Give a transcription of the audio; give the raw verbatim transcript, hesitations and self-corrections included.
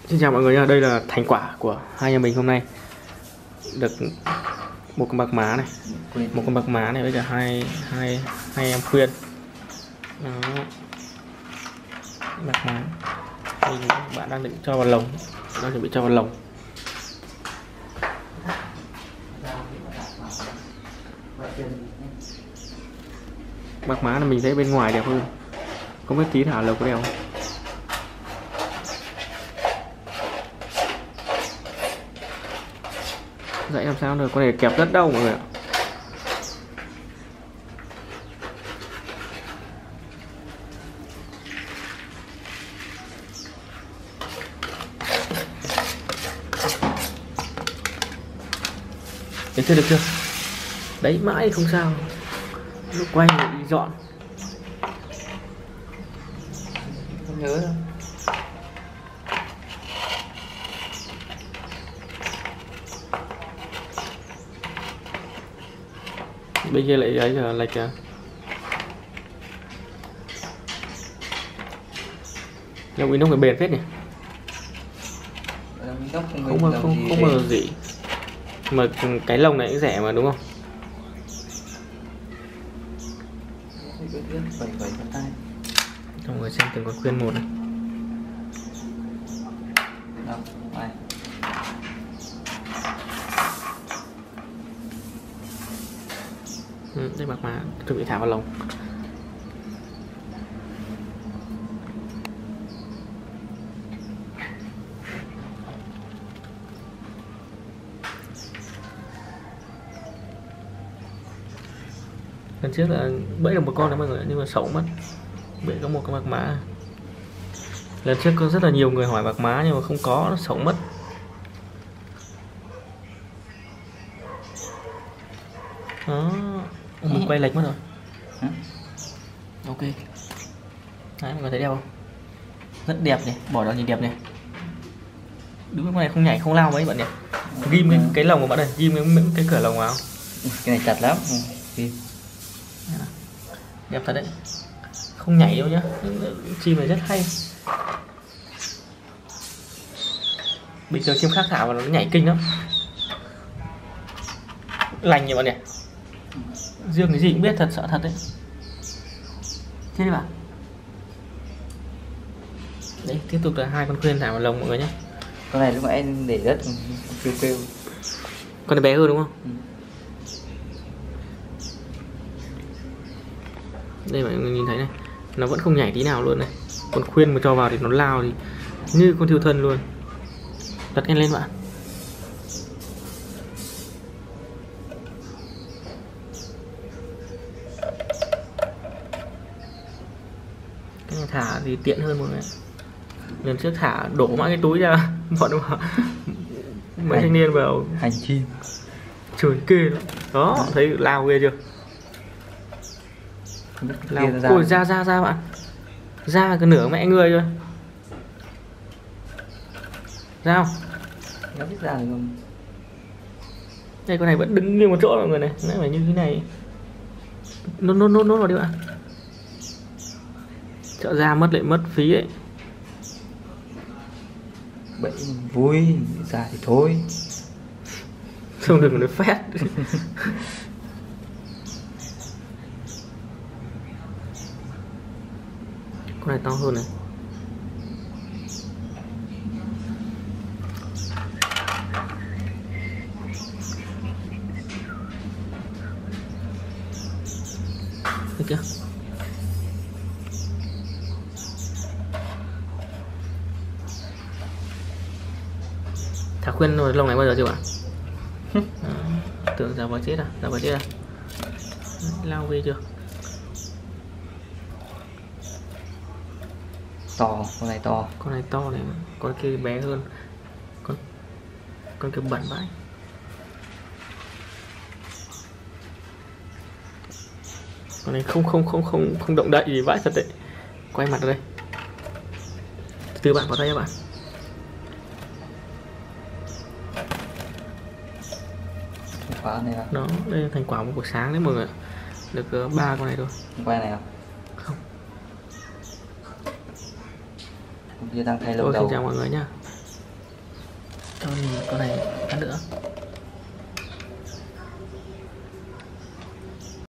Xin chào mọi người nha, đây là thành quả của hai nhà mình hôm nay. Được một con bạc má này, một con bạc má này với cả hai hai hai em khuyên. Đó. Bạc má. Mình bạn đang định cho vào lồng, đang chuẩn bị cho vào lồng. Bạc má là mình thấy bên ngoài đẹp hơn. Có mấy tí thả lồng có đẹp không? Dãy làm sao được, con này kẹp rất đau mọi người ạ. Được chưa, được chưa? Đấy, mãi không sao. Lúc quay rồi đi dọn. Không nhớ đâu. Bên kia lại ấy là lệch à. Nhưng Windows phải bền phết nhỉ. Không mà không không mà gì. Mà cái lồng này cũng rẻ mà đúng không? Cho mọi người xem từng con khuyên một này. Ừ, đây bạc má chuẩn bị thả vào lồng. Lần trước là bẫy được một con đấy mọi người, nhưng mà xấu mất. Bẫy có một con bạc má. Lần trước có rất là nhiều người hỏi bạc má nhưng mà không có, nó xấu mất. Đó, mình quay lệch mất rồi. Hả? Ok. Đấy, mọi người thấy đẹp không? Rất đẹp này, bỏ đó nhìn đẹp này. Đúng lúc này không nhảy không lao mấy bạn nhỉ. Ghim cái, cái lồng của bạn này, ghim cái, cái cửa lồng vào. Cái này chặt lắm. Đẹp thật đấy. Không nhảy đâu nhá. Chim này rất hay. Bình thường chim khác thả vào nó nhảy kinh lắm. Lành nhỉ bạn nhỉ. Dương cái gì cũng biết, thật sợ thật đấy. Thế đi bạn. Đấy, tiếp tục là hai con khuyên thả vào lồng mọi người nhé. Con này lúc nãy để rất kêu kêu. Con này bé hơn đúng không? Ừ. Đây mọi người nhìn thấy này, nó vẫn không nhảy tí nào luôn này. Con khuyên mà cho vào thì nó lao thì như con thiêu thân luôn. Đặt em lên bạn. Cái này thả thì tiện hơn mọi người. Lần trước thả đổ mãi cái túi ra, bọn nó mấy thanh niên vào hành chim. Trời kê lắm. Đó, thấy lao ghê chưa? Lao, ra. Ôi ra ra ra bạn. Ra cái nửa mẹ người rồi. Ra không? Nó biết ra được không? Đây con này vẫn đứng như một chỗ mọi người này. Nó phải như thế này. Nốt nốt nốt nốt vào đi bạn. Chợ ra mất lại mất phí ấy. Bẫy vui, ra thì thôi. Không đừng nói phét. Con này to hơn này. Được chưa? Thả khuyên rồi lồng này bao giờ chưa bạn? Tưởng giả vờ chết à? Giả vờ chết à? Lao ghê chưa? To, con này to. Con này to này, con kia bé hơn. Con con kia bẩn vãi. Con này không không không không không động đậy gì vãi thật đấy. Quay mặt ở đây. Từ từ bạn vào tay các bạn. Quả này là... Đó, đây là thành quả một buổi sáng đấy mọi người. Được ba uh, con này thôi. Quay này không? Không. Kia đang thay lồng Tôi đầu. xin chào mọi người nhá. Con con này